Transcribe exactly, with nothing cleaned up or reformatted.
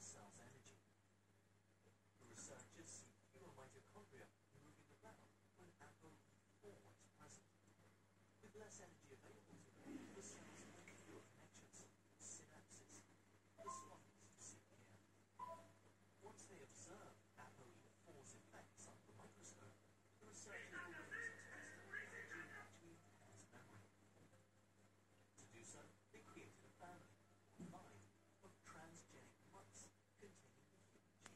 cell's energy. The researchers see fewer mitochondria moving around when A P O E four is present. With less energy available to them, the cell